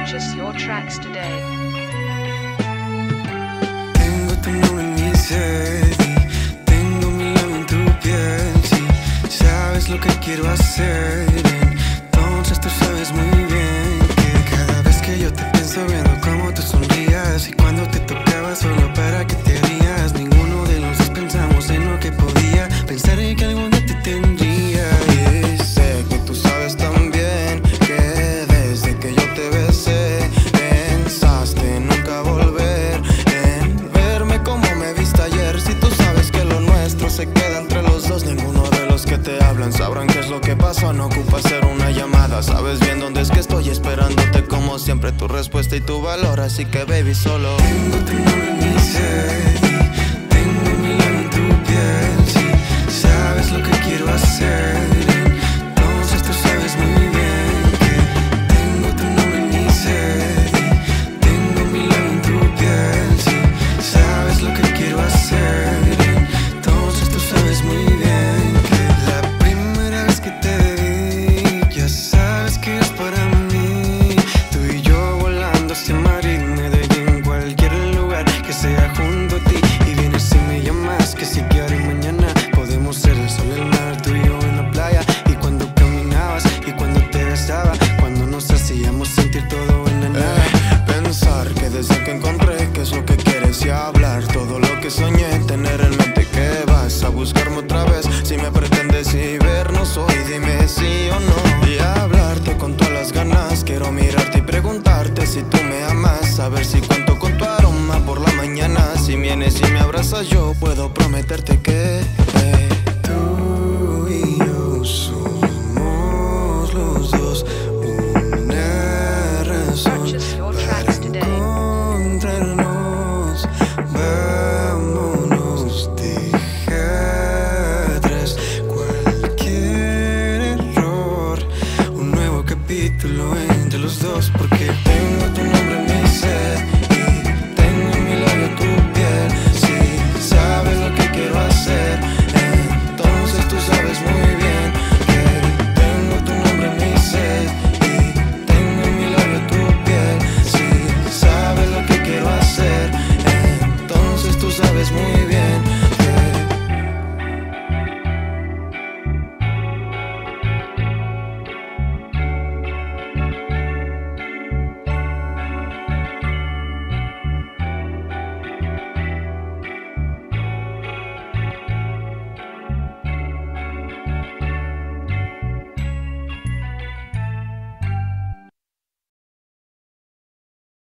Purchase your tracks today. Tengo tu nombre en mi ser y tengo mi labio en tu piel. Si sabes lo que quiero hacer, entonces tú sabes muy bien que cada vez que yo te pienso viendo cómo tú sonrías y cuando te tocaba solo para que te rías, ninguno de los dos pensamos en lo que podía pensar en que algún día te tendría. Y sé que tú sabes también que desde que yo te besé pensaste en nunca volver, en verme como me viste ayer. Si tú sabes que lo nuestro se queda entre los dos, ninguno de los que te hablan sabrán qué es lo que pasó. No ocupa hacer una llamada, sabes bien dónde es que estoy esperándote como siempre, tu respuesta y tu valor. Así que baby, solo tengo tu nombre en mi ser y tengo mi labio en tu piel. Si sabes lo que quiero hacer, entonces tú sabes muy bien que tengo tu nombre en mi ser y tengo mi labio en tu piel. Si sabes lo que quiero hacer, entonces tú sabes muy bien que la primera vez que te vi ya sabes que es para mí. Tú y yo volando hacia Madrid, Medellín, en cualquier lugar que sea junto a ti. Y vienes y me llamas, que si quieres mañana podemos ser el sol, el mar, tú y yo en la playa. Y cuando caminabas y cuando te besaba, cuando nos hacíamos sentir todo en la nada. Pensar que desde que encontré qué es lo que quieres y hablar todo lo que soñé, tener en mente que vas a buscarme otra vez. Si me pretendes y vernos hoy, dime sí o no y hablarte con todas las ganas. Quiero mirarte y preguntarte si tú me amas, saber si cuento con tu aroma por la mañana. Si vienes y me abrazas yo puedo prometerte que tú y yo somos los dos una razón Purchase your para tracks today. encontrarnos. Vámonos, deja atrás cualquier error, un nuevo capítulo entre los dos, porque